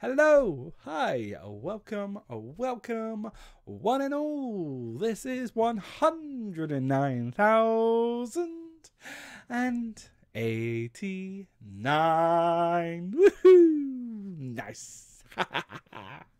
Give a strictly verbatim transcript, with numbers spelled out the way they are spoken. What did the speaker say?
Hello, hi, welcome, welcome, one and all. This is one hundred nine thousand eighty-nine. Woohoo! Nice.